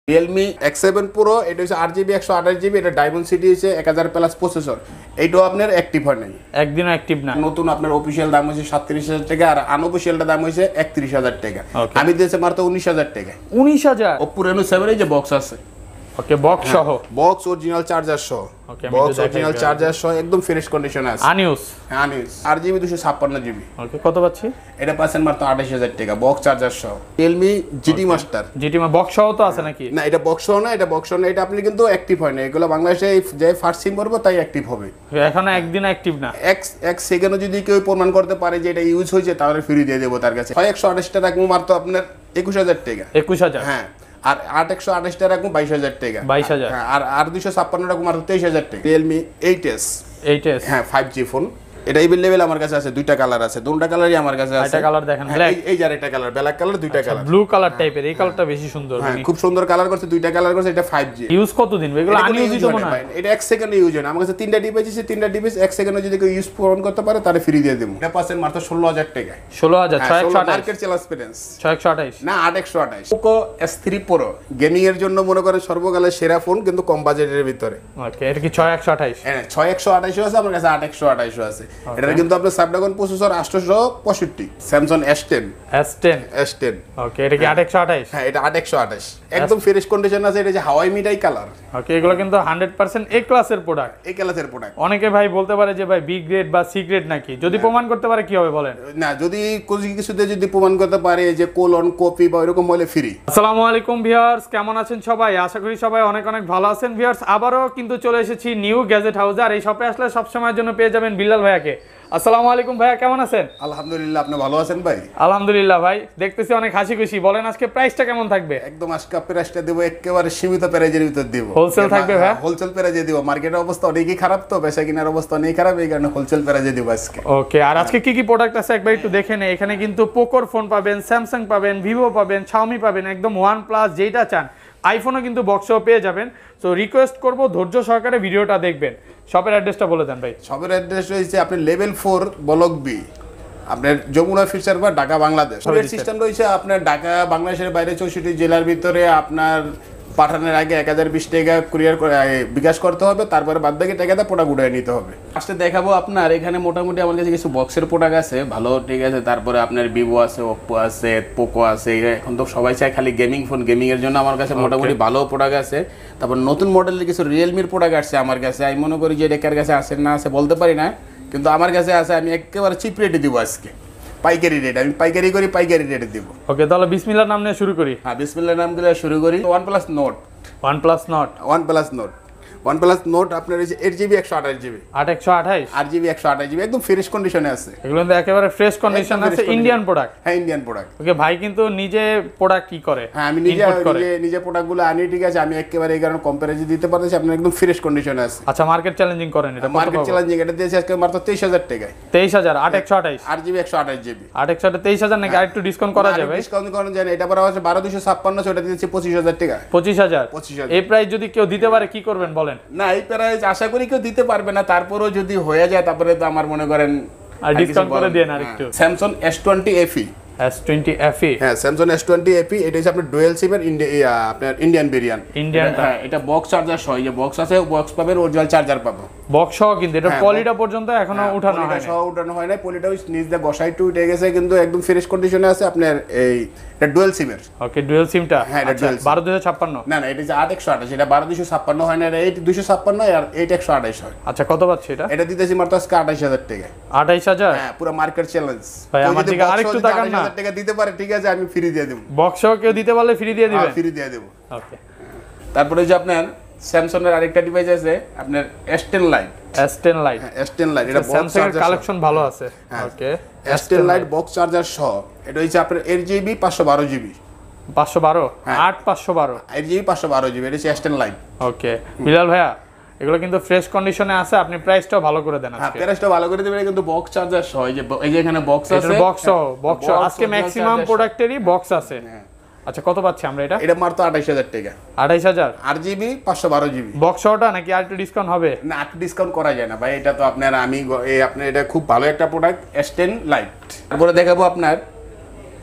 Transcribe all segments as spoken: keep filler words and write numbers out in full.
Realme x seven Pro এটা হচ্ছে আট জিবি একশো আঠাশ জিবি, এটা ডায়মন্ড সিটি হচ্ছে এক হাজার প্লাস প্রসেসর। এইটাও আপনার অ্যাক্টিভ হয় নাই, একদিনও অ্যাক্টিভ না। নতুন আপনার অফিশিয়াল দাম হচ্ছে সাতত্রিশ হাজার টাকা, আর আনঅফিশিয়ালটা দাম হচ্ছে একত্রিশ হাজার টাকা। আমি দিয়েছি মাত্র উনিশ হাজার টাকা। উনিশ হাজার Oppo Reno সেভেন এই যে বক্স আছে, ওকে বক্স সহ, বক্স অরিজিনাল চার্জার সহ, ওকে বক্স অরিজিনাল চার্জার সহ একদম ফ্রেশ কন্ডিশনে আছে। আনইউজ হ্যাঁ আনইউজ আট জিবি দুশো ছাপ্পান্ন জিবি। ওকে কত পাচ্ছি? এটা পাচ্ছেন মাত্র আঠাশ হাজার টাকা বক্স চার্জার সহ। Realme জিটি মাস্টার, জিটি মা বক্স সহ তো আছে নাকি? না এটা বক্স সহ না, এটা বক্স সহ না, এটা আপনি কিন্তু অ্যাক্টিভ হয় না। এগুলো বাংলাদেশে যে ফার্স্ট সিম করবো তাই অ্যাক্টিভ হবে, এখনো একদিন অ্যাক্টিভ না। এক এক সেকেন্ডও যদি কেউ প্রমাণ করতে পারে যে এটা ইউজ হয়েছে তাহলে ফ্রি দিয়ে দেবো তার কাছে। হয় একশো আঠাশটা রাখবো মাত্র আপনার একুশ হাজার টাকা। একুশ হাজার হ্যাঁ, আর আট একশো আঠাশটা রাখবো বাইশ হাজার টাকা। বাইশ হাজার হ্যাঁ, আর আর দুইশো ছাপ্পান্ন রাখবো মাত্র তেইশ হাজার টাকা। Realme eight S, eight S হ্যাঁ ফাইভ জি ফোন। এটা এভেলেবেল আমার কাছে আছে, দুইটা কালার আছে, দুইটা কালারই আমার কাছে আছে। এটা কালার দেখেন, হ্যাঁ, ব্ল্যাক, এই এই যার একটা কালার, ব্ল্যাক কালার, দুইটা কালার, ব্লু কালার টাইপের। এই কালারটা বেশি সুন্দর, হ্যাঁ খুব সুন্দর কালার করছে, দুইটা কালার করছে। এটা ফাইভ জি। ইউজ কতদিন এগুলো? আনইউজই তো মনে হয়। এটা এক সেকেন্ডে ইউজ হয় না। আমার কাছে তিনটা ডিভাইস আছে, তিনটা ডিভাইস এক সেকেন্ডে যদি কেউ ইউজ পূরণ করতে পারে তাহলে ফ্রি দিয়ে দেবো। এটা পাচ্ছেন মাত্র ষোলো হাজার টাকা। ষোলো হাজার ছয় একশো আঠাশ মার্কেট চ্যালেঞ্জ পেটেন্স ছয় একশো আঠাশ না আট একশো আঠাশ। Poco S three Pro gaming এর জন্য মনে করেন সর্বকালের সেরা ফোন, কিন্তু কম বাজেটের ভিতরে। ওকে এটা কি ছয় একশো আঠাশ? হ্যাঁ ছয় একশো আঠাশও আছে, আমার কাছে আট একশো আঠাশও আছে। এটা কিন্তু আপনার স্ন্যাপড্রাগন প্রসেসর আটশোশো পঁয়ষট্টি, Samsung S ten S ten S ten. Okay এটা কি আট একশো আঠাশ? হ্যাঁ এটা আট একশো আঠাশ একদম ফ্রেশ কন্ডিশন আছে। এটা যে হাওয়াই মিঠাই কালার। ওকে এগুলো কিন্তু হান্ড্রেড পার্সেন্ট এ ক্লাসের প্রোডাক্ট, এই ক্লাসের প্রোডাক্ট। অনেকে ভাই বলতে পারে যে ভাই বি গ্রেড বা সি গ্রেড নাকি, যদি প্রমাণ করতে পারে কি হবে বলেন? না যদি কোনো কিছুতে যদি প্রমাণ করতে পারে যে কোলন কপি বা এরকম হলে ফ্রি। আসসালামু আলাইকুম ভিউয়ার্স, কেমন আছেন সবাই? আশা করি সবাই অনেক অনেক ভালো আছেন। ভিউয়ার্স আবারও কিন্তু চলে এসেছি নিউ গ্যাজেট হাউসে, আর এই শপে আসলে সব সময়ের জন্য পেয়ে যাবেন বিল্লাল ভাইয়াকে। আসসালামু আলাইকুম ভাইয়া, কেমন আছেন? আলহামদুলিল্লাহ, আপনি ভালো আছেন ভাই? আলহামদুলিল্লাহ ভাই, দেখতেছি অনেক হাসি খুশি। বলেন আজকে প্রাইসটা কেমন থাকবে? একদম আজকে প্রাইসটা দেব একেবারে সীমিত প্রাইজের ভিতর দেব। হোলসেল থাকবে ভাই? হোলসেল প্রাইজে দেব। মার্কেটের অবস্থা অনেকই খারাপ, তো বেচা কিনার অবস্থা অনেক খারাপ, এই কারণে হোলসেল প্রাইজে দেব আজকে। ওকে, আর আজকে কি কি প্রোডাক্ট আছে একবার একটু দেখে নেই। এখানে কিন্তু পোকোর ফোন পাবেন, স্যামসাং পাবেন, ভিভো পাবেন, শাওমি পাবেন, একদম ওয়ান প্লাস যেটা চান, আইফোনও কিন্তু বক্সও পেয়ে যাবেন। তো রিকোয়েস্ট করব ধৈর্য সহকারে ভিডিওটা দেখবেন। শপের অ্যাড্রেসটা বলে দেন ভাই। শপের অ্যাড্রেস রয়েছে আপনি লেভেল ফোর ব্লক বি, আপনার যমুনা ফিচার বা ঢাকা বাংলাদেশ। সিস্টেম রয়েছে আপনার ঢাকা বাংলাদেশের বাইরে চৌষট্টি জেলার ভিতরে আপনার পাঠানোর আগে এক হাজার বিশ টাকা কুরিয়ার বিকাশ করতে হবে, তারপরে বাদ বাকি টাকাটা প্রোডাক্ট উঠায় নিতে হবে। ফার্স্টে দেখাবো আপনার এখানে মোটামুটি আমার কাছে কিছু বক্সের প্রোডাক্ট আছে ভালো, ঠিক আছে। তারপরে আপনার ভিভো আছে, ওপ্পো আছে, পোকো আছে। এখন তো সবাই চায় খালি গেমিং ফোন, গেমিং এর জন্য আমার কাছে মোটামুটি ভালো প্রোডাক্ট আছে। তারপর নতুন মডেলের কিছু রিয়েলমির প্রোডাক্ট আসছে আমার কাছে। আমি মনে করি যে এটা কার কাছে আছে না আছে বলতে পারি না, কিন্তু আমার কাছে আছে। আমি একেবারে চিপ রেটে দিব আজকে, পাইকারি রেট। আমি পাইকারি করি, পাইকারি রেটে দিব। ওকে তাহলে বিসমিল্লাহর নাম নিয়ে শুরু করি। হ্যাঁ বিসমিল্লাহর নাম দিয়ে শুরু করি। One plus note, one plus note one plus note one plus note আপনার হচ্ছে এইট জিবি একশো আঠাশ জিবি, আট একশো আঠাশ আট জিবি একশো আঠাশ জিবি একদম ফ্রেশ কন্ডিশনে আছে। এগুলো কিন্তু একেবারে ফ্রেশ কন্ডিশন আছে, ইন্ডিয়ান প্রোডাক্ট। হ্যাঁ ইন্ডিয়ান প্রোডাক্ট। ওকে ভাই কিন্তু নিজে প্রোডাক্ট কি করে? হ্যাঁ আমি নিজে নিজে নিজে প্রোডাক্টগুলো আনি, ঠিক আছে। আমি একেবারে এই কারণে কম্পারেটিভ দিতে পারতেছি, আপনার একদম ফ্রেশ কন্ডিশনে আছে। আচ্ছা মার্কেট চ্যালেঞ্জিং করেন এটা? মার্কেট চ্যালেঞ্জিং এটা দিয়েছি আজকে মাত্র তেইশ হাজার টাকায়। তেইশ হাজার আট একশো আঠাশ, আট জিবি একশো আঠাশ জিবি, আট একশো আঠাশ তেইশ হাজার নাকি? আরেকটু ডিসকাউন্ট করা যাবে? ডিসকাউন্ট করা যায় না। এটা পরে আছে বারো দুশো ছাপ্পান্ন, ওটা দিয়েছি পঁচিশ হাজার টাকা। পঁচিশ হাজার পঁচিশ হাজার এই প্রাইস যদি কেউ দিতে পারে কি করবেন বলেন? না এই প্রাইস আশা করি কেউ দিতে পারবে না, তারপরেও যদি হয়ে যায় তারপরে তো আমার মনে করেন আর ডিসকাউন্ট করে দেন আরেকটু। Samsung S twenty FE, S twenty FE, হ্যাঁ স্যামসাং এস টোয়েন্টি এফই। এটা হচ্ছে আপনার ডুয়েল সিমের ইন্ডিয়া আপনার ইন্ডিয়ান ভেরিয়েন্ট। ইন্ডিয়ান, হ্যাঁ এটা বক্স চার্জার সহ, যে বক্স আছে বক্স পাবেন, অরিজিনাল চার্জার পাবো বক্স সহ। কিন্তু এটা পলিটা পর্যন্ত এখনো উঠানো হয় না, সহ উঠানো হয় না। পলিটা নিচ দিয়ে বসাই টু উঠে গেছে, কিন্তু একদম ফ্রেশ কন্ডিশনে আছে আপনার। এই এটা ডুয়েল সিমের। ওকে ডুয়েল সিমটা? হ্যাঁ এটা ডুয়েল বারো দুশো ছাপ্পান্ন। না না এটা হচ্ছে আট একশো আঠাশ, এটা বারো দুশো ছাপ্পান্ন হয় না, এটা এইট দুশো ছাপ্পান্ন আর এইট একশো আঠাশ হয়। আচ্ছা কত পাচ্ছি এটা? এটা দিতেছি মাত্র আজকে আঠাশ হাজার টাকা। আঠাইশ হাজার? হ্যাঁ পুরো মার্কেট চ্যালেঞ্জ ভাই আমার দিকে আরেকটু তাকান না। আঠাশ হাজার টাকা দিতে পারে, ঠিক আছে আমি ফ্রি দিয়ে দেব। বক্স সহ কেউ দিতে পারলে ফ্রি দিয়ে দিবেন? ফ্রি দিয়ে দেব। ওকে তারপরে যে আপনার স্যামসাং এর আরেকটা ডিভাইস আছে আপনার S ten lite, S ten lite. S ten lite এটা স্যামসাং এর কালেকশন ভালো আছে। Okay S ten lite box charger সহ। এটা হচ্ছে আপনার এইট জিবি পাঁচশো বারো জিবি, পাঁচশো বারো আট পাঁচশো বারো এইট জিবি পাঁচশো বারো জিবি। এটা হচ্ছে S ten lite. Okay Bilal ভাইয়া এগুলো কিন্তু ফ্রেশ কন্ডিশনে আছে, আপনি প্রাইসটাও ভালো করে দেন আজকে। হ্যাঁ প্রাইসটা ভালো করে দিবেন, কিন্তু বক্স চার্জার সহ। এই যে এই যে এখানে বক্স আছে, বক্স সহ, বক্স সহ আজকে ম্যাক্সিমাম প্রোডাক্টেরই বক্স আছে। আচ্ছা কত পাচ্ছি আমরা এটা? এটা মাত্র আঠাশ হাজার টাকা। আঠাইশ হাজার আট জিবি পাঁচশো বারো জিবি বক্স সহটা নাকি আর একটু ডিসকাউন্ট হবে? না একটু ডিসকাউন্ট করা যায় না ভাই, এটা তো আপনার আমি আপনার এটা খুব ভালো একটা প্রোডাক্ট এস টেন লাইট। তারপরে দেখাবো আপনার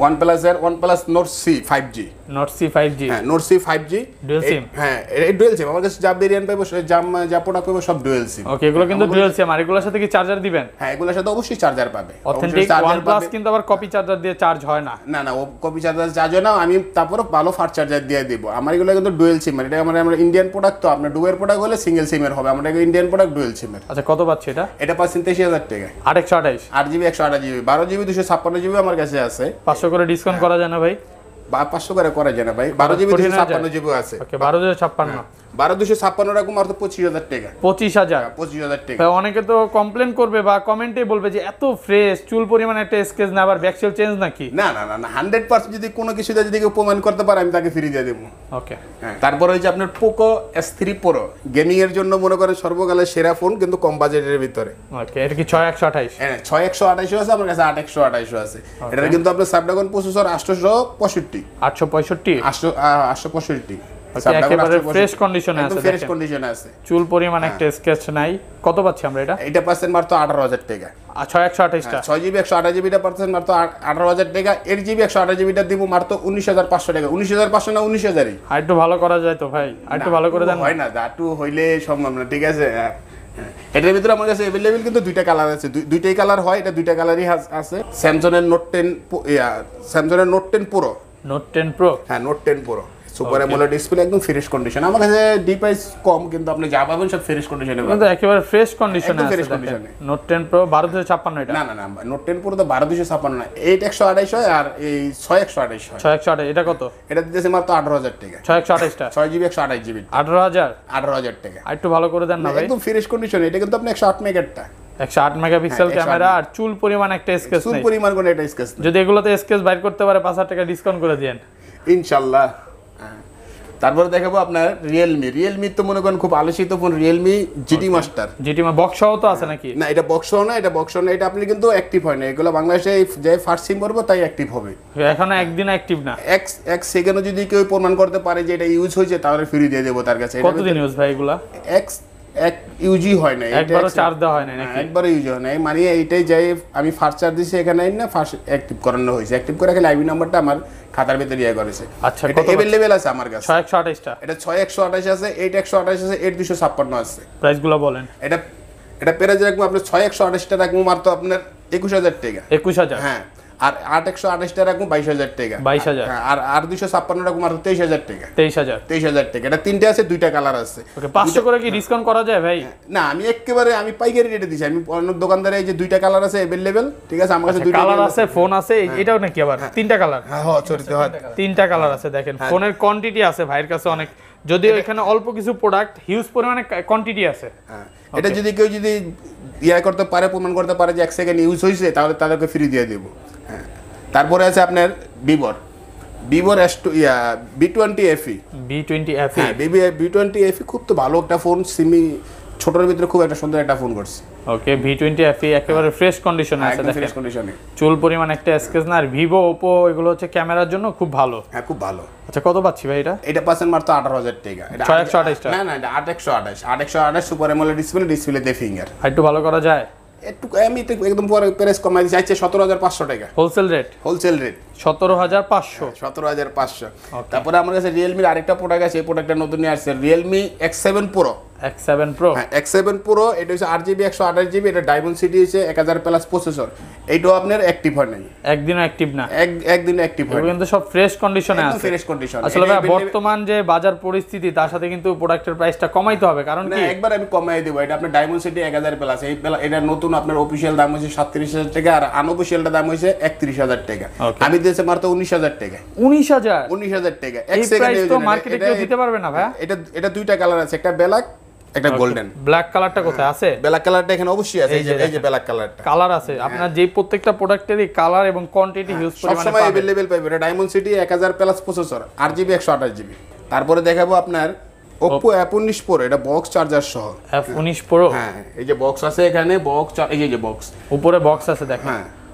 OnePlus এর OnePlus Nord C five G Nord C five G হ্যাঁ Nord C five G dual SIM হ্যাঁ এই ডুয়াল সিম আমার কাছে যা ভেরিয়েন্ট পাবো যা যা প্রোডাক্ট পাবো সব ডুয়াল সিম ওকে এগুলো কিন্তু ডুয়াল সিম আর এগুলোর সাথে কি চার্জার দিবেন হ্যাঁ এগুলোর সাথে অবশ্যই চার্জার পাবে অথেন্টিক OnePlus কিন্তু আবার কপি চার্জার দিয়ে চার্জ হয় না না না ও কপি চার্জার চার্জ হয় না আমি তারপর ভালো ফাস্ট চার্জার দিয়ে দেব আমার এগুলো কিন্তু ডুয়াল সিম এটা আমার আমরা ইন্ডিয়ান প্রোডাক্ট তো আপনার ডুয়েল প্রোডাক্ট হলে সিঙ্গেল সিমের হবে আমরা ইন্ডিয়ান প্রোডাক্ট ডুয়াল সিমের আচ্ছা কত পাচ্ছে এটা এটা পাচ্ছেন তেইশ হাজার টাকা আট একশো আঠাশ আট জিবি একশো আঠাশ জিবি বারো জিবি দুশো ছাপ্পান্ন জিবি আমার কাছে আছে পাঁচশো করে ডিসকাউন্ট করা যায় না ভাই বা পাঁচশো করে করা যায় না ভাই বারো জিবি দুশো ছাপ্পান্ন জিবি আছে ওকে বারো দুশো ছাপ্পান্ন বারো দুশো ছাপ্পান্ন রকম আর তো পঁচিশ হাজার টাকা পঁচিশ হাজার পঁচিশ হাজার টাকা অনেকে তো কমপ্লেন করবে বা কমেন্টে বলবে যে এত ফ্রেশ চুল পরিমাণ একটা স্কেচ না আবার ব্যাকসেল চেঞ্জ নাকি না না না হান্ড্রেড পার্সেন্ট যদি কোনো কিছু যদি কেউ প্রমাণ করতে পারে আমি তাকে ফ্রি দিয়ে দেবো ওকে হ্যাঁ তারপর হচ্ছে আপনার Poco S three pro gaming এর জন্য মনে করেন সর্বকালের সেরা ফোন কিন্তু কম বাজেটের ভিতরে ওকে এটা কি ছয় একশো আঠাশ হ্যাঁ ছয় একশো আঠাশও আছে আমার কাছে আট একশো আঠাশও আছে এটা কিন্তু আপনার স্ন্যাপড্রাগন প্রসেসর আটশোশো পঁয়ষট্টি আটশো পঁয়ষট্টি আটশো আটশো পঁয়ষট্টি একেবারে ফ্রেশ কন্ডিশনে আছে ফ্রেশ কন্ডিশনে আছে চুল পরিমাণ একটা স্কেচ নাই কত পাচ্ছি আমরা এটা এটা পাচ্ছেন মাত্র আঠারো হাজার টাকা আর ছয় একশো আঠাশটা ছয় জিবি একশো আঠাশ জিবিটা পাচ্ছেন মাত্র আঠারো হাজার টাকা এইট জিবি একশো আঠাশ জিবিটা দিব মাত্র উনিশ হাজার পাঁচশো টাকা উনিশ হাজার পাঁচশো না উনিশ হাজারই আর একটু ভালো করা যায় তো ভাই আর একটু ভালো করে দেন হয় না দাটু হইলে সম্ভব না ঠিক আছে এটার ভিতরে আমার কাছে अवेलेबल কিন্তু দুইটা কালার আছে দুইটাই কালার হয় এটা দুইটা কালারই আছে স্যামসাং এর নোট টেন স্যামসাং এর note ten pro note ten pro হ্যাঁ note ten pro super AMOLED display একদম ফ্রেশ কন্ডিশন আমার কাছে ডিভাইস কম কিন্তু আপনি যা পাবেন সব ফ্রেশ কন্ডিশনে কিন্তু একেবারে ফ্রেশ কন্ডিশনে আছে ফ্রেশ কন্ডিশনে নোট টেন প্রো বারো দুশো ছাপ্পান্ন এটা না না না নোট টেন প্রো তো বারো দুশো ছাপ্পান্ন না এইট একশো আঠাশ হয় আর এই ছয় একশো আঠাশ হয় ছয় একশো আঠাশ এটা কত এটা দিতেছে মাত্র আঠারো হাজার টাকা ছয় একশো আঠাশটা ছয় জিবি একশো আঠাশ জিবি আঠারো হাজার আঠারো হাজার টাকা আর একটু ভালো করে দেন না ভাই একদম ফ্রেশ কন্ডিশন এটা কিন্তু আপনি একশো আট মেগাটটা একশো আট মেগাপিক্সেল ক্যামেরা আর চুল পরিমাণ একটা স্কেচ চুল নেই পরিমাণ কোনো একটা স্কেচ যদি এগুলোতে স্কেচ বাইর করতে পারে পাঁচ হাজার টাকা ডিসকাউন্ট করে দেন ইনশাআল্লাহ তারপরে দেখাবো আপনার রিয়েলমি রিয়েলমি তো মনে করেন খুব আলোচিত phone Realme GT master GT মা বক্স সহ তো আছে নাকি না এটা বক্স না এটা বক্স না এটা আপনি কিন্তু অ্যাক্টিভ হয় না এগুলো বাংলাদেশে যে ফার্স্ট সিম করবো তাই অ্যাক্টিভ হবে এখনো একদিন অ্যাক্টিভ না এক এক সেকেন্ডও যদি কেউ প্রমাণ করতে পারে যে এটা ইউজ হয়েছে তাহলে ফ্রি দিয়ে দেবো তার কাছে কতদিন ইউজ ভাই এগুলা এক এক ইউজই হয় না একবারও চার্জ দেওয়া হয় না নাকি একবারও ইউজ হয় না মানে এইটাই যাই আমি ফার্স্ট চার্জ দিছি এখানে না ফার্স্ট অ্যাক্টিভ করানো হয়েছে অ্যাক্টিভ করে খালি আইবি নাম্বারটা আমার খাতার ভিতরে ইয়ে করেছে আচ্ছা এটা अवेलेबल আছে আমার কাছে ছয় একশো আঠাশটা এটা ছয় একশো আঠাশ আছে এইট একশো আঠাশ আছে এইট দুশো ছাপ্পান্ন আছে প্রাইসগুলো বলেন এটা এটা প্রাইস রাখবো আপনার ছয় একশো আঠাশটা রাখবো মাত্র আপনার একুশ হাজার টাকা একুশ হাজার হ্যাঁ আর আট একশো আঠাশটা রাখবো বাইশ হাজার টাকা বাইশ হাজার আর আর দুশো ছাপ্পান্ন রাখবো মাত্র তেইশ হাজার টাকা তেইশ হাজার তেইশ হাজার টাকা এটা তিনটে আছে দুইটা কালার আছে ওকে পাঁচশো করে কি ডিসকাউন্ট করা যায় ভাই না আমি একেবারে আমি পাইকারি রেটে দিছি আমি অন্য দোকানদারে এই যে দুইটা কালার আছে अवेलेबल ঠিক আছে আমার কাছে দুইটা কালার আছে ফোন আছে এটাও নাকি আবার তিনটা কালার হ্যাঁ হ্যাঁ চরিত্র হয় তিনটা কালার আছে দেখেন ফোনের কোয়ান্টিটি আছে ভাইয়ের কাছে অনেক যদিও এখানে অল্প কিছু প্রোডাক্ট হিউজ পরিমাণে কোয়ান্টিটি আছে হ্যাঁ এটা যদি কেউ যদি ইয়া করতে পারে প্রমাণ করতে পারে যে এক সেকেন্ড ইউজ হয়েছে তাহলে তাদেরকে ফ্রি দিয়ে দেবো হ্যাঁ তারপরে আছে আপনার ভিভোর ভিভোর এস টু ইয়া V twenty FE V twenty FE হ্যাঁ বি টোয়েন্টি এফি খুব তো ভালো একটা ফোন সিমি ছোটর ভিতরে খুব একটা সুন্দর একটা ফোন করছে ওকে ভি টোয়েন্টি এফি একেবারে ফ্রেশ কন্ডিশনে আছে দেখেন ফ্রেশ কন্ডিশনে চুল পরিমাণ একটা স্কেচ না আর ভিভো ওপো এগুলো হচ্ছে ক্যামেরার জন্য খুব ভালো হ্যাঁ খুব ভালো আচ্ছা কত পাচ্ছি ভাই এটা এটা পাচ্ছেন মাত্র আঠারো হাজার টাকা এটা ছয় একশো আঠাশ না না এটা আট একশো আঠাশ আট একশো আঠাশ সুপার অ্যামোলেড ডিসপ্লে ডিসপ্লেতে ফিঙ্গার আর একটু ভালো করা যায় একটু আমি তো একদম পরে প্রাইস কমাই দিচ্ছি চাইছে সতেরো হাজার পাঁচশো টাকা হোলসেল রেট হোলসেল রেট সতেরো হাজার পাঁচশো সতেরো হাজার পাঁচশো তারপরে আমার কাছে রিয়েলমির আরেকটা প্রোডাক্ট আছে এই প্রোডাক্টটা নতুন নিয়ে আসছে Realme X seven pro X seven pro হ্যাঁ এক্স সেভেন প্রো এটা হচ্ছে আট জিবি একশো আঠাশ জিবি এটা ডায়মন্ড সিটি হচ্ছে এক হাজার প্লাস প্রসেসর এইটাও আপনার অ্যাক্টিভ হয় নাই একদিনও অ্যাক্টিভ না এক একদিন অ্যাক্টিভ হয় কিন্তু সব ফ্রেশ কন্ডিশনে আছে ফ্রেশ কন্ডিশন আসলে ভাই বর্তমান যে বাজার পরিস্থিতি তার সাথে কিন্তু প্রোডাক্টের প্রাইসটা কমাইতে হবে কারণ কি একবার আমি কমাই দেব এটা আপনার ডায়মন্ড সিটি এক হাজার প্লাস এই এটা নতুন আপনার অফিশিয়াল দাম হচ্ছে সাতত্রিশ হাজার টাকা আর আনঅফিশিয়ালটা দাম হচ্ছে একত্রিশ হাজার টাকা আমি দিয়েছি মাত্র উনিশ হাজার টাকা উনিশ হাজার উনিশ হাজার টাকা এক এই প্রাইস তো মার্কেটে কেউ দিতে পারবে না ভাই এটা এটা দুইটা কালার আছে একটা ব্ল্যাক একটা গোল্ডেন ব্ল্যাক কালারটা কোথায় আছে ব্ল্যাক কালারটা এখানে অবশ্যই আছে এই যে এই যে ব্ল্যাক কালারটা কালার আছে আপনার যে প্রত্যেকটা প্রোডাক্টেরই কালার এবং কোয়ান্টিটি হিউজ পরিমাণে সব সময় अवेलेबल পাবেন এটা ডায়মন্ড সিটি এক হাজার প্লাস প্রসেসর আট জিবি একশো আঠাশ জিবি তারপরে দেখাবো আপনার Oppo এফ উনিশ Pro এটা বক্স চার্জার সহ এফ উনিশ Pro হ্যাঁ এই যে বক্স আছে এখানে বক্স এই যে বক্স উপরে বক্স আছে দেখেন হ্যাঁ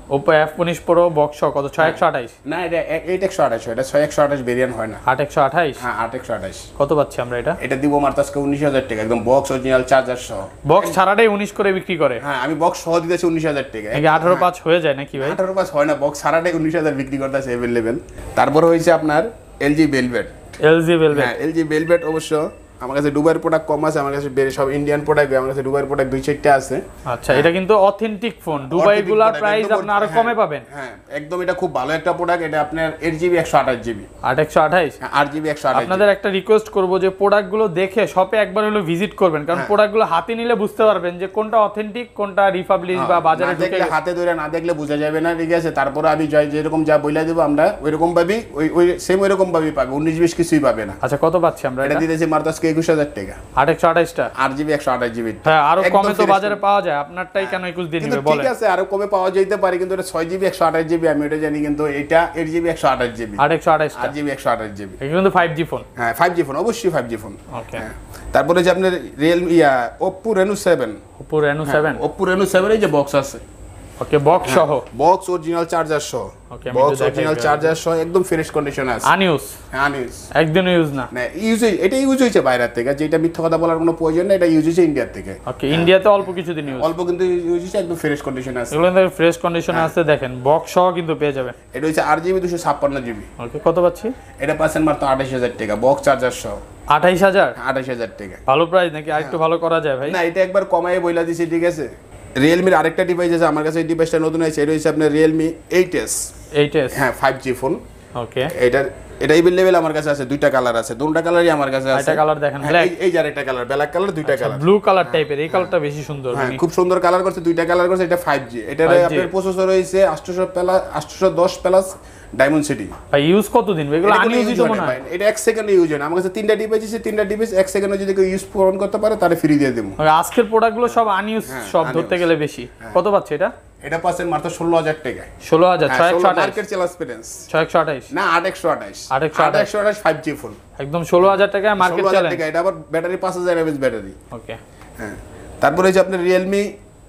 Oppo এফ উনিশ Pro বক্স সহ কত ছয় একশো আঠাশ? না এটা এইট একশো আঠাশ, এটা ছয় একশো আঠাশ ভেরিয়েন্ট হয় না। আট একশো আঠাশ? হ্যাঁ আট একশো আঠাশ। কত পাচ্ছি আমরা এটা? এটা দিব মাত্র আজকে উনিশ হাজার টাকা, একদম বক্স অরিজিনাল চার্জার সহ। বক্স ছাড়াটাই উনিশ করে বিক্রি করে? হ্যাঁ আমি বক্স সহ দিতেছি উনিশ হাজার টাকা। নাকি আঠারো পাঁচ হয়ে যায় নাকি ভাই? আঠারো পাঁচ হয় না, বক্স ছাড়াটাই উনিশ হাজার বিক্রি করতেছে অ্যাভেলেবেল। তারপর হয়েছে আপনার এলজি ভেলভেট। এলজি ভেলভেট, হ্যাঁ এলজি ভেলভেট অবশ্য আমার কাছে দুবাইয়ের প্রোডাক্ট কম আছে, আমার কাছে সব ইন্ডিয়ান প্রোডাক্ট, আমার কাছে দুবাইয়ের প্রোডাক্ট দুই চারটা আছে। আচ্ছা এটা কিন্তু অথেন্টিক ফোন, দুবাই গুলার প্রাইস আপনি আরো কমে পাবেন। হ্যাঁ একদম এটা খুব ভালো একটা প্রোডাক্ট, এটা আপনার এইট জিবি একশো আঠাশ জিবি। আট একশো আঠাশ? আট জিবি একশো আঠাশ। আপনাদের একটা রিকোয়েস্ট করব যে প্রোডাক্টগুলো দেখে শপে একবার হলো ভিজিট করবেন, কারণ প্রোডাক্টগুলো হাতে নিলে বুঝতে পারবেন যে কোনটা অথেন্টিক কোনটা রিপাবলিশ বা বাজারে ঢুকে গেছে। হাতে ধরে না দেখলে বোঝা যাবে না, ঠিক আছে? তারপরে আমি যাই যেরকম যা বইলা দেব আমরা ওইরকম ভাবেই ওই ওই সেম ওইরকম ভাবেই পাবে, উনিশ বিশ কিছুই পাবে না। আচ্ছা কত পাচ্ছি আমরা এটা? দিতেছি মাত্র আজকে একুশ হাজার টাকা। আট একশো আঠাশ টা আট জিবি একশো আঠাশ জিবি। হ্যাঁ আরো কমে তো বাজারে পাওয়া যায়, আপনারটাই কেন একুশ দিয়ে নিবে বলেন? ঠিক আছে আরো কমে পাওয়া যেতে পারে, কিন্তু এটা ছয় জিবি একশো আঠাশ জিবি আমি এটা জানি, কিন্তু এটা এইট জিবি একশো আঠাশ জিবি। আট একশো আঠাশ আট জিবি একশো আঠাশ জিবি, এটা কিন্তু ফাইভ জি ফোন। হ্যাঁ ফাইভ জি ফোন, অবশ্যই ফাইভ জি ফোন। ওকে তারপরে যে আপনার রিয়েলমি ইয়া Oppo Reno seven. Oppo Reno seven? Oppo Reno seven এই যে বক্স আছে। ওকে বক্স সহ? বক্স অরিজিনাল চার্জার সহ। ওকে বক্স অরিজিনাল চার্জার সহ একদম ফ্রেশ কন্ডিশনে আছে। আনইউজ? আনইউজ, একদিন ইউজ না? না ইউজ, এটা ইউজ হইছে বাইরে থেকে, যেটা মিথ্যা কথা বলার কোনো প্রয়োজন নেই, এটা ইউজ হইছে ইন্ডিয়া থেকে। ওকে ইন্ডিয়াতে অল্প কিছুদিন ইউজ? অল্প কিন্তু ইউজ হইছে, একদম ফ্রেশ কন্ডিশনে আছে। এগুলো কিন্তু ফ্রেশ কন্ডিশনে আছে, দেখেন বক্স সহ কিন্তু পেয়ে যাবেন। এটা হইছে আট জিবি দুশো ছাপ্পান্ন জিবি। ওকে কত পাচ্ছি? এটা পাচ্ছেন মাত্র আঠাশ হাজার টাকা, বক্স চার্জার সহ। আঠাইশ হাজার? আঠাশ হাজার টাকা। ভালো প্রাইস নাকি আরেকটু ভালো করা যায় ভাই? না এটা একবার কমায় বইলা দিছি, ঠিক আছে? রিয়েলমির আরেকটা ডিভাইস আছে আমার কাছে, এই ডিভাইসটা নতুন আছে, এটা হচ্ছে আপনার Realme eight S. Eight S? হ্যাঁ ফাইভ জি ফোন। ওকে এটা এটা এভেলেবেল আমার কাছে আছে, দুইটা কালার আছে, দুটো কালারই আমার কাছে আছে। এটা কালার দেখেন হ্যাঁ, ব্ল্যাক, এই এই যে আরেকটা কালার ব্ল্যাক কালার, দুইটা কালার। ব্লু কালার টাইপের, এই কালারটা বেশি সুন্দর। হ্যাঁ খুব সুন্দর কালার করছে, দুইটা কালার করছে। এটা ফাইভ জি, এটার আপনার প্রসেসর হইছে আটশো প্লাস আটশো দশ প্লাস ডায়মন্ড সিটি। ভাই ইউজ কতদিন এগুলো? আনইউজই তো মনে হয়। এটা এক সেকেন্ডে ইউজ হয় না, আমার কাছে তিনটা ডিভাইস আছে, তিনটা ডিভাইস এক সেকেন্ডে যদি কেউ ইউজ পূরণ করতে পারে তাহলে ফ্রি দিয়ে দেব। আজকের প্রোডাক্টগুলো সব আনইউজ সব ধরতে গেলে বেশি। কত পাচ্ছে এটা? এটা পাচ্ছেন মাত্র ষোলো হাজার টাকা। ষোলো হাজার? ছয় একশো আঠাশ? মার্কেট চ্যালেঞ্জ প্রেস ছয় একশো আঠাশ না আট একশো আঠাশ। আট একশো আঠাশ ফাইভ জি ফোন একদম ষোলো হাজার টাকায় মার্কেট চ্যালেঞ্জ। এটা আবার ব্যাটারি পাঁচ হাজার এমএএইচ ব্যাটারি। ওকে হ্যাঁ তারপরে হচ্ছে আপনার Realme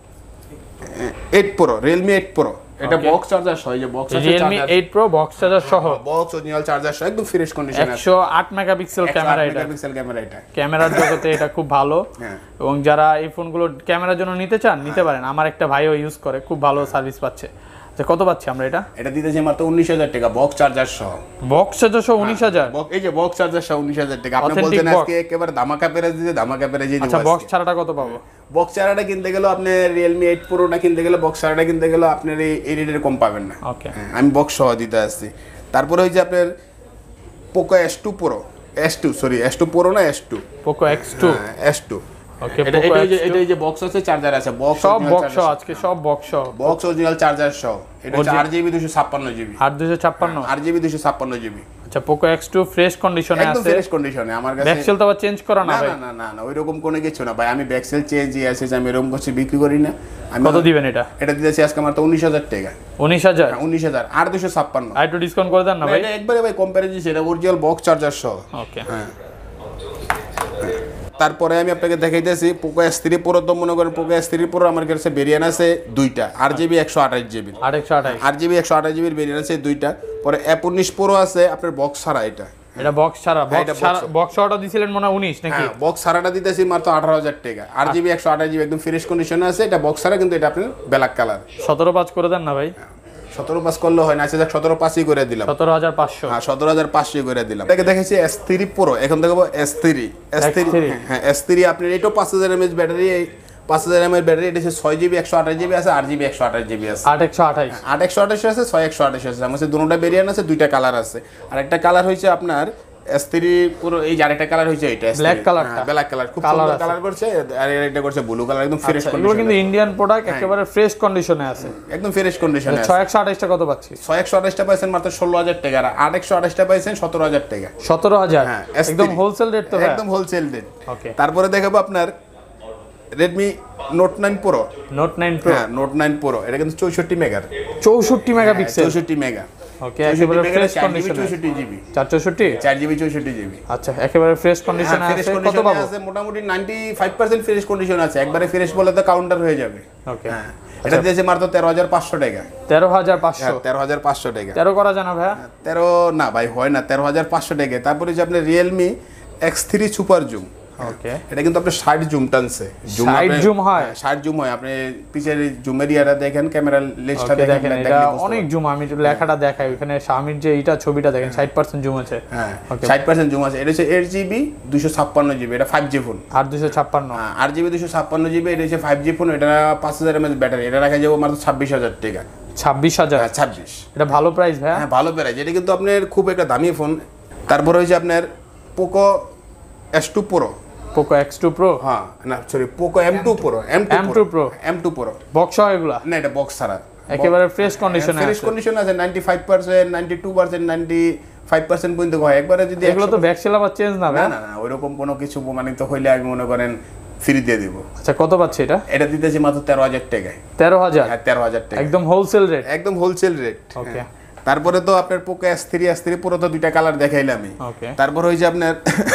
eight Pro. Realme eight Pro এটা বক্স চার্জার সহ, এই যে বক্স আছে Realme eight Pro box charger সহ, বক্স অরিজিনাল চার্জার সহ একদম ফ্রেশ কন্ডিশনে আছে। একশো আট মেগাপিক্সেল ক্যামেরা। এটা মেগাপিক্সেল ক্যামেরা, এটা ক্যামেরার জগতে এটা খুব ভালো। হ্যাঁ এবং যারা এই ফোনগুলো ক্যামেরার জন্য নিতে চান নিতে পারেন, আমার একটা ভাইও ইউজ করে, খুব ভালো সার্ভিস পাচ্ছে। আচ্ছা কত পাচ্ছি আমরা এটা? এটা দিতেছি মাত্র উনিশ হাজার টাকা, বক্স চার্জার সহ। বক্স চার্জার সহ উনিশ হাজার? এই যে বক্স চার্জার সহ উনিশ হাজার টাকা। আপনি বলছেন আজকে একেবারে ধামাকা প্রাইস দিতে, ধামাকা প্রাইস দিয়ে দিব। আচ্ছা বক্স ছাড়াটা কত পাবো? বক্স ছাড়াটা কিনতে গেলে আপনি রিয়েলমি এইট প্রোটা কিনতে গেলে, বক্স ছাড়াটা কিনতে গেলে আপনার এই রেটের কম পাবেন না। ওকে আমি বক্স সহ দিতে আসছি। তারপরে হচ্ছে আপনার Poco S two Pro, S two sorry S two Pro না S two, Poco X two. S two. Okay এটা এটা যে এটা যে বক্স আছে, চার্জার আছে, বক্স সব বক্স সহ আজকে, সব বক্স সহ, বক্স অরিজিনাল চার্জার সহ। এটা হচ্ছে আট জিবি দুশো ছাপ্পান্ন জিবি। আট দুশো ছাপ্পান্ন? আট জিবি দুশো ছাপ্পান্ন জিবি। আচ্ছা পোকো এক্স টু ফ্রেশ কন্ডিশনে আছে? একদম ফ্রেশ কন্ডিশনে আমার কাছে। ব্যাকসেল তো আবার চেঞ্জ করা না ভাই? না না না না ওইরকম কোনো কিছু না ভাই, আমি ব্যাকসেল চেঞ্জই আছে, আমি এরকম কিছু বিক্রি করি না। আমি কত দিবেন এটা? এটা দিতেছি আজকে মাত্র উনিশ হাজার টাকা। উনিশ হাজার? উনিশ হাজার আর দুশো ছাপ্পান্ন। আর একটু ডিসকাউন্ট করে দেন না ভাই? এটা একবারে ভাই কম্পারেটিভ, এটা অরিজিনাল বক্স চার্জার সহ। ওকে হ্যাঁ তারপরে আমি আপনাকে দেখাইতেছি পোকো এস থ্রি প্রো। তো মনে করেন পোকো এস থ্রি প্রো আমার কাছে ভেরিয়েন্ট আছে দুইটা, আট জিবি একশো আঠাশ জিবি। আট একশো আঠাশ? আট জিবি একশো আঠাশ জিবির ভেরিয়েন্ট আছে দুইটা। পরে এফ উনিশ প্রো আছে আপনার বক্স ছাড়া। এটা এটা বক্স ছাড়া? বক্স ছাড়া বক্স ছাড়াটা দিছিলেন মনে হয় উনিশ নাকি? বক্স ছাড়াটা দিতেছি মাত্র আঠারো হাজার টাকা। আট জিবি একশো আঠাশ জিবি একদম ফ্রেশ কন্ডিশনে আছে, এটা বক্স ছাড়া, কিন্তু এটা আপনার ব্ল্যাক কালার। সতেরো পাঁচ করে দেন না ভাই? সতেরো পাঁচ করলে হয় না, আচ্ছা সতেরো পাঁচই করে দিলাম। সতেরো হাজার পাঁচশো? হ্যাঁ সতেরো হাজার পাঁচশো করে দিলাম। এটাকে দেখেছি এস থ্রি প্রো, এখন দেখবো এস থ্রি। এস থ্রি হ্যাঁ এস থ্রি আপনার এটাও পাঁচ হাজার এমএএইচ ব্যাটারি, পাঁচ হাজার এমএএইচ ব্যাটারি। এটা হচ্ছে ছয় জিবি একশো আঠাশ জিবি আছে, আট জিবি একশো আঠাশ জিবি আছে। আট একশো আঠাশ? আট একশো আঠাশ আছে, ছয় একশো আঠাশ আছে। আমার কাছে দুটোটা ভেরিয়েন্ট আছে, দুইটা কালার আছে। আর একটা কালার হয়েছে আপনার এস থ্রি পুরো, এই যে আরেকটা কালার হয়েছে এটা ব্ল্যাক কালারটা, ব্ল্যাক কালার খুব সুন্দর কালার করছে। আর এটা করছে ব্লু কালার, একদম ফ্রেশ কন্ডিশন। এগুলো কিন্তু ইন্ডিয়ান প্রোডাক্ট, একেবারে ফ্রেশ কন্ডিশনে আছে, একদম ফ্রেশ কন্ডিশনে আছে। ছয় একশো আঠাশ টা কত পাচ্ছি? ছয় একশো আঠাশ টা পাইছেন মাত্র ষোলো হাজার টাকা, আর আট একশো আঠাশ টা পাইছেন সতেরো হাজার টাকা। সতেরো হাজার? হ্যাঁ একদম হোলসেল রেট তো ভাই? একদম হোলসেল রেট। ওকে তারপরে দেখাবো আপনার Redmi Note nine Pro. Note nine Pro? হ্যাঁ নোট নাইন প্রো, এটা কিন্তু চৌষট্টি মেগার। চৌষট্টি মেগাপিক্সেল? চৌষট্টি মেগা। ওকে একেবারে ফ্রেশ কন্ডিশনে। চৌষট্টি জিবি। চার চৌষট্টি? চার জিবি চৌষট্টি জিবি। আচ্ছা একেবারে ফ্রেশ কন্ডিশনে আছে। কত পাবো? আছে মোটামুটি ninety five percent fresh condition আছে, একবারে ফ্রেশ বলে তো কাউন্টার হয়ে যাবে। ওকে এটা দিয়েছে মাত্র তেরো হাজার পাঁচশো টাকা। তেরো হাজার পাঁচশো তেরো হাজার পাঁচশো টাকা। তেরো করা যায় না ভাইয়া? তেরো না ভাই হয় না, তেরো হাজার পাঁচশো টাকা। তারপরে যে আপনার Realme X three Super Zoom, okay, এটা কিন্তু আপনার ষাট জুম টানছে। ষাট জুম হয়? ষাট জুম হয়। আপনি পিছের জুমের ইয়াটা দেখেন, ক্যামেরা লিস্টটা দেখেন, এটা অনেক জুম। আমি লেখাটা দেখাই, ওখানে স্বামীর যে এটা ছবিটা দেখেন ষাট পার্সেন্ট জুম আছে। হ্যাঁ ষাট পার্সেন্ট জুম আছে। এটা হচ্ছে এইট জিবি দুশো ছাপ্পান্ন জিবি, এটা ফাইভ জি ফোন। আর দুশো ছাপ্পান্ন আট জিবি দুশো ছাপ্পান্ন জিবি, এটা হচ্ছে ফাইভ জি ফোন। এটা পাঁচ হাজার এমএএচ ব্যাটারি। এটা রাখা যাবো মাত্র ছাব্বিশ হাজার টাকা। ছাব্বিশ হাজার? ছাব্বিশ। এটা ভালো প্রাইস ভাই? হ্যাঁ ভালো প্রাইস। এটা কিন্তু আপনার খুব একটা দামি ফোন। তারপরে হচ্ছে আপনার Poco S two Pro. Poco X two Pro? হ্যাঁ না sorry, Poco M two Pro. M two Pro M two Pro box হয় এগুলা? না, এটা বক্স ছাড়া, একেবারে ফ্রেশ কন্ডিশনে আছে। ফ্রেশ কন্ডিশন আছে। Ninety five percent, ninety two percent, ninety five percent পর্যন্ত হয়। একবারে যদি এগুলো তো ব্যাকসেল আবার চেঞ্জ না? না না না, ওইরকম কোনো কিছু প্রমাণিত হইলে আমি মনে করেন ফ্রি দিয়ে দিব। আচ্ছা কত পাচ্ছে এটা? এটা দিতেছি মাত্র তেরো হাজার টাকায়। তেরো হাজার? হ্যাঁ তেরো হাজার টাকা, একদম হোলসেল রেট? একদম হোলসেল রেট। ওকে। তারপরে তো আপনার Poco S three, S three Pro তো দুইটা কালার দেখাইলাম আমি। ওকে। তারপর হইছে আপনার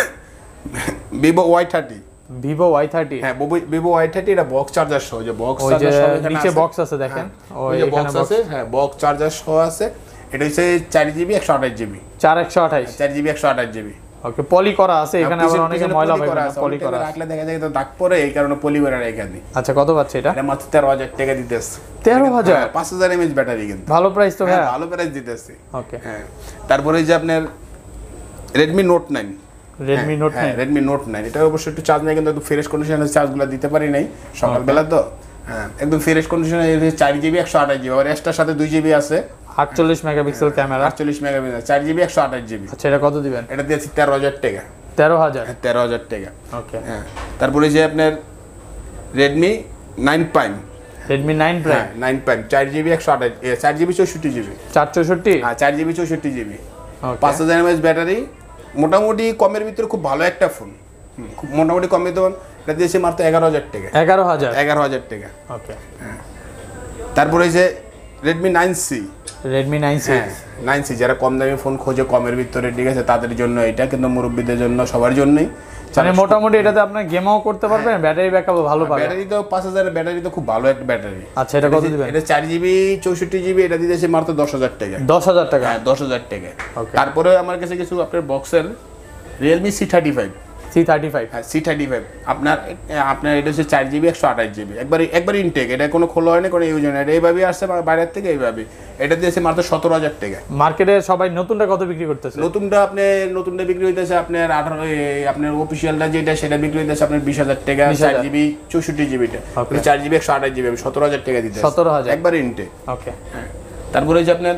Vivo Y thirty. Vivo Y thirty? হ্যাঁ ভিভো ওয়াই থার্টি, এটা বক্স চার্জার সহ। যে বক্স ওই যে নিচে বক্স আছে দেখেন, ওই যে বক্স আছে। হ্যাঁ বক্স চার্জার সহ আছে। এটা হচ্ছে চার জিবি একশো আঠাশ জিবি। চার একশো আঠাশ? চার জিবি একশো আঠাশ জিবি। ওকে, পলি করা আছে এখানে। আবার অনেকে ময়লা পাবে না, পলি করা রাখলে দেখা যায় তো দাগ পড়ে, এই কারণে পলি করে রেখে দিই। আচ্ছা কত পাচ্ছে এটা? এটা মাত্র তেরো হাজার টাকা দিতেছে। তেরো হাজার? পাঁচ হাজার এমএএইচ ব্যাটারি, কিন্তু ভালো প্রাইস তো ভাই। ভালো প্রাইস দিতেছে। ওকে। হ্যাঁ তারপরে যে আপনার Redmi Note nine. Redmi Note nine? Redmi Note nine, এটা অবশ্যই একটু চার্জ নেই, কিন্তু একটু ফ্রেশ কন্ডিশনে চার্জগুলো দিতে পারি নাই সকালবেলা তো। হ্যাঁ একদম ফ্রেশ কন্ডিশনে। চার জিবি একশো আঠাশ জিবি, আর এক্সট্রার সাথে দুই জিবি আছে। আটচল্লিশ মেগাপিক্সেল ক্যামেরা? আটচল্লিশ মেগাপিক্সেল, চার জিবি একশো আঠাশ জিবি। আচ্ছা এটা কত দিবেন? এটা দিয়েছি তেরো হাজার টাকা। তেরো হাজার? তেরো হাজার টাকা। ওকে। হ্যাঁ তারপরে যে আপনার Redmi nine Prime. Redmi nine Prime? Nine Prime, চার জিবি একশো আঠাশ, চার জিবি চৌষট্টি জিবি। চার চৌষট্টি? হ্যাঁ চার জিবি চৌষট্টি জিবি, পাঁচ হাজার এমএএইচ ব্যাটারি। মোটামুটি কমের ভিতরে খুব ভালো একটা ফোন। খুব মোটামুটি কমে দেবেন। এটা দিয়েছে মাত্র এগারো হাজার টাকা। এগারো হাজার? এগারো হাজার টাকা। ওকে। তারপরে যে Redmi nine C. Redmi nine C? Nine C যারা কম দামি ফোন খোঁজে কমের ভিতরে, ঠিক আছে, তাদের জন্য এটা, কিন্তু মুরব্বীদের জন্য সবার জন্যই। মানে মোটামুটি এটাতে আপনার গেমও করতে পারবেন, ব্যাটারি ব্যাকআপও ভালো পাবেন। ব্যাটারি তো পাঁচ হাজার ব্যাটারি তো খুব ভালো একটা ব্যাটারি। আচ্ছা এটা কত দিবেন? এটা চার জিবি চৌষট্টি জিবি, এটা দিতেছে মাত্র দশ হাজার টাকা। দশ হাজার টাকা? হ্যাঁ দশ হাজার টাকা। তারপরে আমার কাছে কিছু আপনার বক্সের Realme C thirty five. C thirty five? হ্যাঁ সি থার্টি ফাইভ। আপনার আপনার এটা হচ্ছে চার জিবি একশো আঠাশ জিবি, একবার একবার ইনটেক। এটা কোনো খোলা হয় না, কোনো ইউজ হয় না, এটা এইভাবেই আসছে বাইরের থেকে এইভাবে। এটা দিয়েছে মাত্র সতেরো হাজার টাকা। মার্কেটে সবাই নতুনটা কত বিক্রি করতেছে? নতুনটা আপনি নতুনটা বিক্রি হইতেছে আপনার আঠারো, আপনার অফিসিয়ালটা যেটা সেটা বিক্রি হইতেছে আপনার বিশ হাজার টাকা। চার জিবি চৌষট্টি জিবিটা, চার জিবি একশো আঠাশ জিবি, সতেরো হাজার টাকা দিতে। সতেরো হাজার একবার ইনটেক। ওকে। হ্যাঁ তারপরে যে আপনার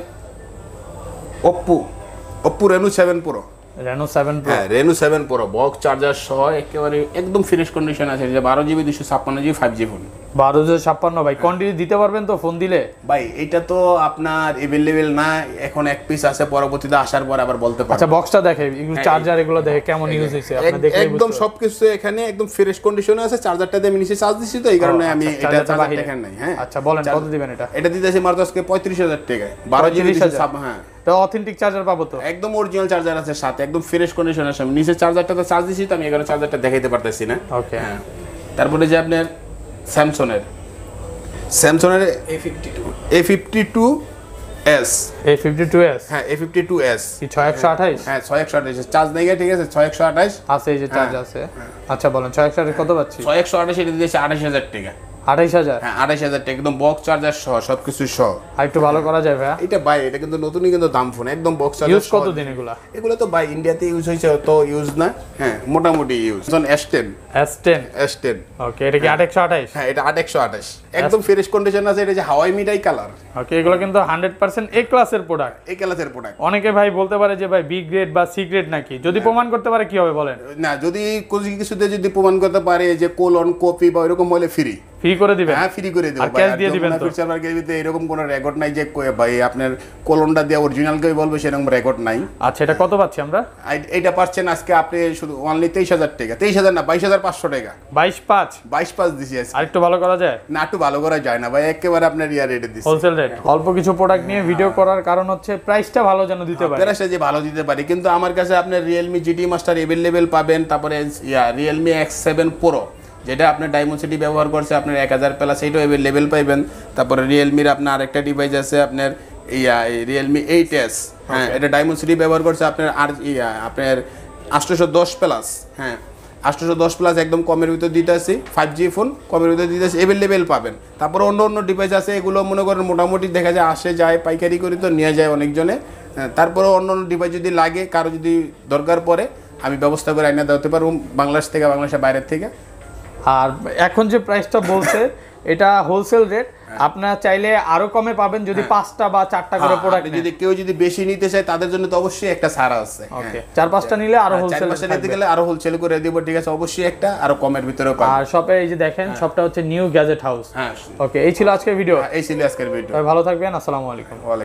Oppo Oppo Reno seven Pro. Reno seven pro? হ্যাঁ Reno seven Pro, box charger সহ একেবারে একদম ফ্রেশ কন্ডিশন আছে। যে বারো জিবি দুশো ছাপ্পান্ন জিবি ফাইভ জি ফোন। বারো দুশো ছাপ্পান্ন ভাই কোয়ান্টিটি দিতে পারবেন তো ফোন দিলে? ভাই এটা তো আপনার এভেলেবেল না, এখন এক পিস আছে, পরবর্তীতে আসার পর আবার বলতে পারবো। আচ্ছা বক্সটা দেখে, এগুলো চার্জার এগুলো দেখে কেমন ইউজ হইছে আপনি দেখে একদম সবকিছু এখানে একদম ফ্রেশ কন্ডিশনে আছে। চার্জারটা দিয়ে আমি নিচে চার্জ দিছি, তো এই কারণে আমি এটা চার্জার দেখেন নাই। হ্যাঁ আচ্ছা বলেন কত দিবেন এটা? এটা দিতেছি মাত্র আজকে পঁয়ত্রিশ হাজার টাকায়, বারো জিবি। হ্যাঁ তো অথেন্টিক চার্জার পাবো তো? একদম অরিজিনাল চার্জার আছে সাথে, একদম ফ্রেশ কন্ডিশন আছে। নিচে চার্জারটাতে চার্জ দিছি, তো আমি এখানে চার্জারটা দেখাইতে পারতেছি না। ওকে। হ্যাঁ তারপরে যে আপনার স্যামসংয়ের স্যামসংয়ের A fifty two A fifty two S. A fifty two S? হ্যাঁ এ ফিফটি টু এস। কি ছয় একশো আঠাশ? হ্যাঁ ছয় একশো আঠাশ চার্জ নেই, ঠিক আছে, ছয় একশো আঠাশ আছে, এই যে চার্জ আছে। আচ্ছা বলেন ছয় একশো আঠাশ কত পাচ্ছি? ছয় একশো আঠাশ এটা দিয়েছে আঠাশ হাজার টাকা। আঠাইশ হাজার? হ্যাঁ আঠাইশ হাজার টাকা, একদম বক্স চার্জার সহ সবকিছু সহ। আর একটু ভালো করা যায় ভাই? এটা ভাই এটা কিন্তু নতুনই, কিন্তু দাম ফোন, একদম বক্স চার্জার। ইউজ কত দিন এগুলা? এগুলো তো ভাই ইন্ডিয়াতে ইউজ হয়েছে, তো ইউজ না। হ্যাঁ মোটামুটি use. S ten. S ten? S ten. Okay. এটা কি আট একশো আঠাশ? হ্যাঁ এটা আট একশো আঠাশ, একদম ফ্রেশ কন্ডিশন আছে। এটা যে হাওয়াই মিঠাই কালার। ওকে। এগুলো কিন্তু হান্ড্রেড পার্সেন্ট এ ক্লাসের প্রোডাক্ট। এই ক্লাসের প্রোডাক্ট। অনেকে ভাই বলতে পারে যে ভাই বি গ্রেড বা সি গ্রেড নাকি, যদি প্রমাণ করতে পারে কি হবে বলেন? না যদি কিছুতে যদি প্রমাণ করতে পারে যে কোলন কপি বা এরকম হলে ফ্রি ফ্রি করে দিবেন? হ্যাঁ ফ্রি করে দেব ভাই। ক্যাশ দিয়ে দিবেন তো? ফিচার মার্কেটে এরকম কোনো রেকর্ড নাই যে ভাই আপনার কোলনটা দিয়ে অরিজিনাল কেই বলবে, সেরকম রেকর্ড নাই। আচ্ছা এটা কত পাচ্ছি আমরা? এইটা পাচ্ছেন আজকে আপনি শুধু অনলি তেইশ হাজার টাকা। তেইশ হাজার না, বাইশ হাজার পাঁচশো টাকা। বাইশ পাঁচ? বাইশ পাঁচ দিছি আজকে। আর একটু ভালো করা যায় না? একটু ভালো করা যায় না ভাই, একেবারে আপনার ইয়ার রেটে দিছি, হোলসেল রেট। অল্প কিছু প্রোডাক্ট নিয়ে ভিডিও করার কারণ হচ্ছে প্রাইসটা ভালো যেন দিতে পারে। প্রাইসটা যে ভালো দিতে পারি, কিন্তু আমার কাছে আপনার রিয়েলমি জিটি মাস্টার এভেলেবেল পাবেন। তারপরে ইয়া রিয়েলমি এক্স সেভেন প্রো যেটা আপনি ডায়মন্ড ব্যবহার করছে আপনার এক হাজার প্লাস এইটাও অ্যাভেলেবেল পাইবেন। তারপরে রিয়েলমির আপনার আরেকটা ডিভাইস আছে আপনার ইয়া রিয়েলমি এইট এস, হ্যাঁ এটা ডায়মন্ড সিটি ব্যবহার করছে আপনার আর ইয়া আপনার আটশোশো দশ প্লাস, হ্যাঁ আটশোশো দশ প্লাস একদম কমের ভিতর দিতে আসি, ফাইভ জি ফোন কমের ভিতর দিতে আসি, অ্যাভেলেবেল পাবেন। তারপরে অন্য অন্য ডিভাইস আছে, এগুলো মনে করেন মোটামুটি দেখা যায় আসে যায় পাইকারি করে তো নিয়ে যায় অনেকজনে। তারপরে অন্য অন্য ডিভাইস যদি লাগে কারো যদি দরকার পড়ে আমি ব্যবস্থা করে আইনা দিতে পারবো বাংলাদেশ থেকে, বাংলাদেশের বাইরের থেকে। আর এখন যে প্রাইসটা বলছে এটা হোলসেল রেট, আপনারা চাইলে আরো কমে পাবেন যদি পাঁচটা বা চারটা করে প্রোডাক্ট যদি কেউ যদি বেশি নিতে চায় তাদের জন্য তো অবশ্যই একটা ছাড় আছে। ওকে, চার পাঁচটা নিলে আরো হোলসেল, চার পাঁচটা নিতে গেলে আরো হোলসেল করে দিব, ঠিক আছে অবশ্যই একটা আরো কমের ভিতরে পাবেন। আর শপে এই যে দেখেন শপটা হচ্ছে নিউ গ্যাজেট হাউস। হ্যাঁ ওকে, এই ছিল আজকের ভিডিও, এই ছিল আজকের ভিডিও। ভালো থাকবেন, আসসালামু আলাইকুম।